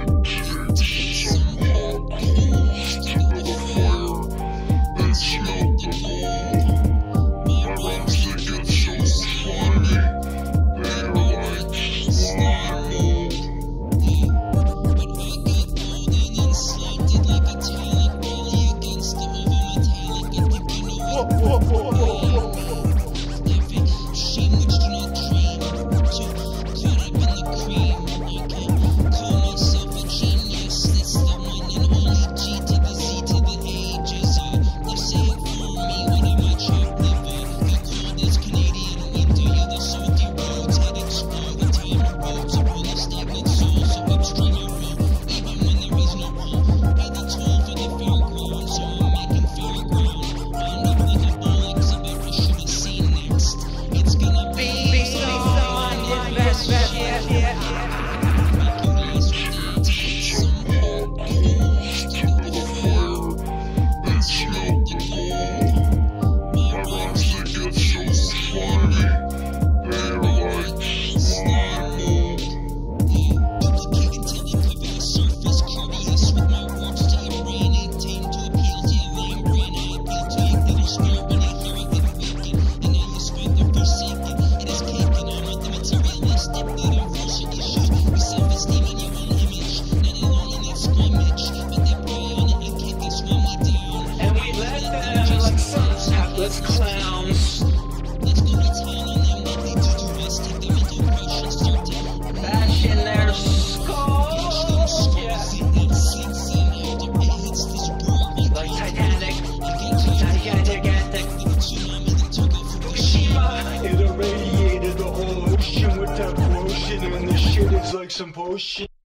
Clowns. Bashing their skulls. Yeah. Like Titanic. Gigantic. Fukushima. It irradiated the whole ocean with that potion, and the shit is like some potion.